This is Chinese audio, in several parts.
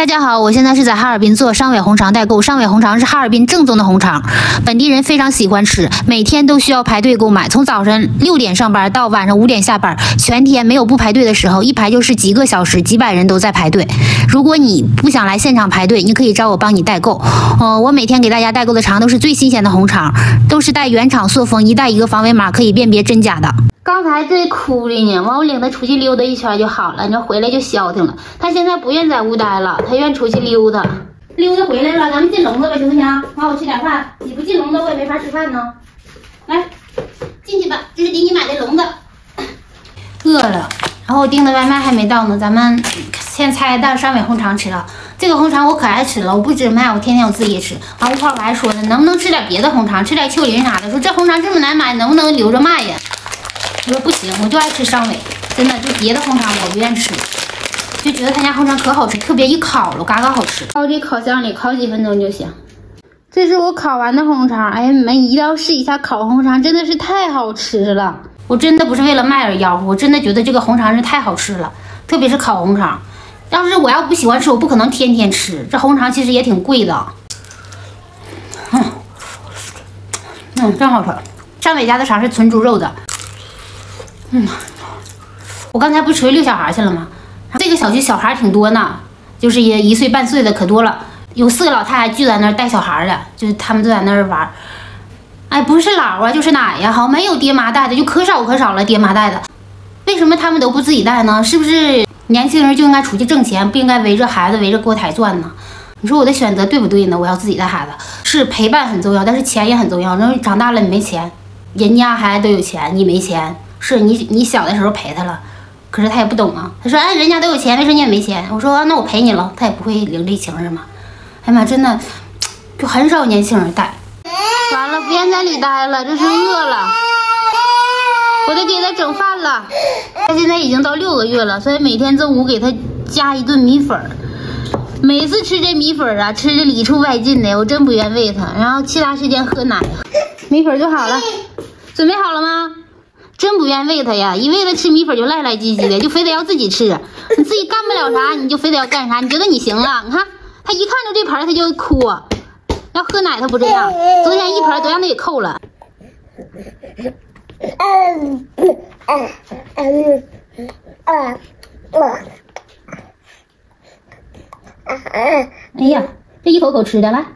大家好，我现在是在哈尔滨做商委红肠代购。商委红肠是哈尔滨正宗的红肠，本地人非常喜欢吃，每天都需要排队购买。从早上6点上班到晚上5点下班，全天没有不排队的时候，一排就是几个小时，几百人都在排队。如果你不想来现场排队，你可以找我帮你代购。我每天给大家代购的肠都是最新鲜的红肠，都是带原厂塑封，一带一个防伪码，可以辨别真假的。刚才这哭的呢，完我领他出去溜达一圈就好了，你这回来就消停了。他现在不愿在屋待了，他愿出去溜达。溜达回来了，咱们进笼子吧，行不行？完我吃点饭，你不进笼子我也没法吃饭呢。来，进去吧，这是给你买的笼子。饿了，然后我订的外卖还没到呢，咱们先拆袋商委红肠吃了。这个红肠我可爱吃了，我不只卖，我天天我自己吃。完吴花我还说呢，能不能吃点别的红肠，吃点丘陵啥的。说这红肠这么难买，能不能留着卖呀？我说不行，我就爱吃商委，真的就别的红肠我不愿吃，就觉得他家红肠可好吃，特别一烤了，嘎嘎好吃。放这烤箱里烤几分钟就行。这是我烤完的红肠，哎呀，你们一定要试一下烤红肠，真的是太好吃了。我真的不是为了卖而吆喝，我真的觉得这个红肠是太好吃了，特别是烤红肠。要是我要不喜欢吃，我不可能天天吃。这红肠其实也挺贵的，真好吃。商委家的肠是纯猪肉的。我刚才不是出去遛小孩去了吗？这个小区小孩挺多呢，就是也1岁半岁的可多了，有4个老太太聚在那儿带小孩的，就是他们都在那儿玩。哎，不是姥啊就是奶呀，好没有爹妈带的，就可少了爹妈带的。为什么他们都不自己带呢？是不是年轻人就应该出去挣钱，不应该围着孩子围着锅台转呢？你说我的选择对不对呢？我要自己带孩子，是陪伴很重要，但是钱也很重要。然后长大了你没钱，人家孩子都有钱，你没钱。是你小的时候陪他了，可是他也不懂啊。他说：“哎，人家都有钱，为什么你也没钱？”我说：“那我陪你了。”他也不会领这情是吗？哎呀妈，真的就很少年轻人带。完了，不愿在里待了，这是饿了，我得给他整饭了。他现在已经到6个月了，所以每天中午给他加一顿米粉。每次吃这米粉啊，吃着里出外进的，我真不愿喂他。然后其他时间喝奶，米粉就好了。准备好了吗？真不愿喂他呀，一喂他吃米粉就赖赖唧唧的，就非得要自己吃。你自己干不了啥，你就非得要干啥。你觉得你行了？你看他一看着这盆他就哭，要喝奶他不这样。昨天一盆都让他给扣了。哎呀，这一口口吃的来。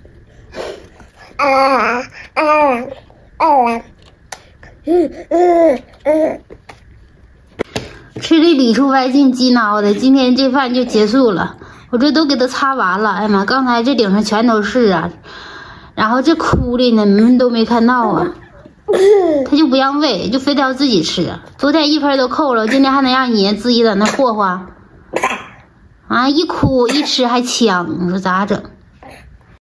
吃的里出外进鸡挠的，今天这饭就结束了。我这都给他擦完了，哎呀妈，刚才这顶上全都是啊。然后这哭的呢，你们都没看到啊。他就不让喂，就非得要自己吃。昨天一盆都扣了，今天还能让你自己在那霍霍啊？一哭一吃还呛，你说咋整？